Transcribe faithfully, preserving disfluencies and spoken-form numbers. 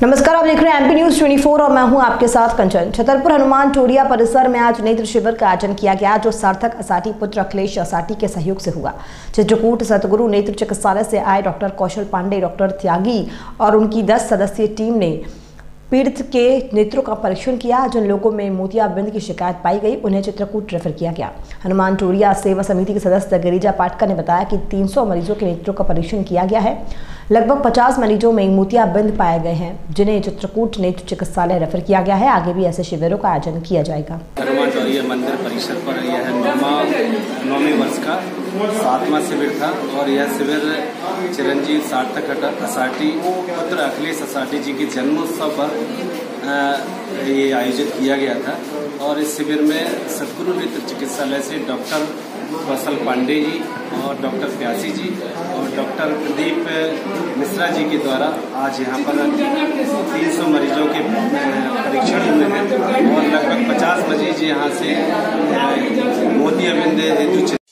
नमस्कार, आप देख रहे हैं एमपी न्यूज चौबीस और मैं हूं आपके साथ कंचन। छतरप हनुमान टोरिया परिसर में आज नेत्र शिविर का आयोजन किया गया, जो सार्थक असाटी पुत्र अखिलेश असाटी के सहयोग से हुआ। चित्रकूट सतगुरु नेत्र चिकित्सालय से आए डॉक्टर कौशल पांडे, डॉक्टर त्यागी और उनकी दस सदस्यीय टीम ने पीड़ित के नेत्रों का परीक्षण किया। जिन लोगों में मोतियाबिंद की शिकायत पाई गई, उन्हें चित्रकूट रेफर किया गया। हनुमान टोरिया सेवा समिति के सदस्य गिरिजा पाटकर ने बताया कि तीन सौ मरीजों के नेत्रों का परीक्षण किया गया है। लगभग पचास मरीजों में मोतियाबिंद पाए गए हैं, जिन्हें चित्रकूट नेत्र चिकित्सालय रेफर किया गया है। आगे भी ऐसे शिविरों का आयोजन किया जाएगा। हनुमान टोरिया मंदिर परिसर पर यह नौवीं वर्ष का सातवां शिविर था और यह शिविर चिरंजीव सार्थक असाटी पुत्र अखिलेश असाटी जी के जन्मोत्सव पर ये आयोजित किया गया था। और इस शिविर में सतगुरु नेत्र चिकित्सालय से डॉक्टर कौशल पांडे जी और डॉक्टर प्यासी जी और डॉक्टर प्रदीप मिश्रा जी के द्वारा आज यहाँ पर तीन सौ मरीजों के परीक्षण हुए हैं और लगभग पचास मरीज यहाँ से मोतियाबिंद